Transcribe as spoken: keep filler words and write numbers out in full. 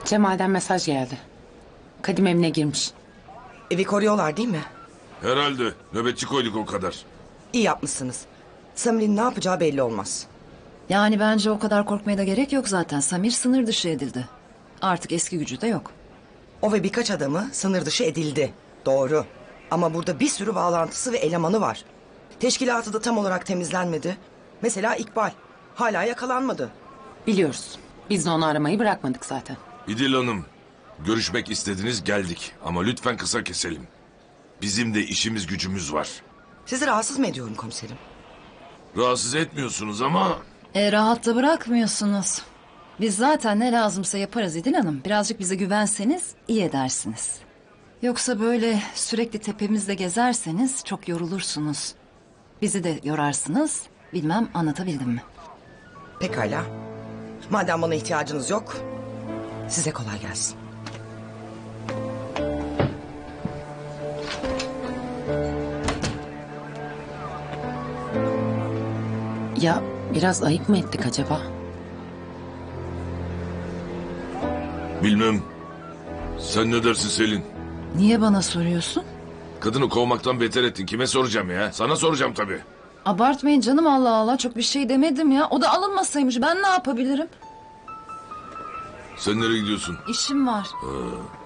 Cemal'den mesaj geldi. Kadim evine girmiş. Evi koruyorlar değil mi? Herhalde. Nöbetçi koyduk o kadar. İyi yapmışsınız. Samir'in ne yapacağı belli olmaz. Yani bence o kadar korkmaya da gerek yok zaten. Samir sınır dışı edildi. Artık eski gücü de yok. O ve birkaç adamı sınır dışı edildi. Doğru. Ama burada bir sürü bağlantısı ve elemanı var. Teşkilatı da tam olarak temizlenmedi. Mesela İkbal. Hala yakalanmadı. Biliyoruz. Biz de onu aramayı bırakmadık zaten. İdil Hanım, görüşmek istediniz geldik. Ama lütfen kısa keselim. Bizim de işimiz gücümüz var. Sizi rahatsız mı ediyorum komiserim? Rahatsız etmiyorsunuz ama... E, rahat da bırakmıyorsunuz. Biz zaten ne lazımsa yaparız İdil Hanım. Birazcık bize güvenseniz iyi edersiniz. Yoksa böyle sürekli tepemizde gezerseniz çok yorulursunuz. Bizi de yorarsınız. Bilmem anlatabildim mi? Pekala. Madem bana ihtiyacınız yok, size kolay gelsin. Ya biraz ayıp mı ettik acaba? Bilmem. Sen ne dersin Selin? Niye bana soruyorsun? Kadını kovmaktan beter ettin. Kime soracağım ya? Sana soracağım tabii. Abartmayın canım, Allah Allah, çok bir şey demedim ya. O da alınmasaymış, ben ne yapabilirim? Sen nereye gidiyorsun? İşim var. Ee,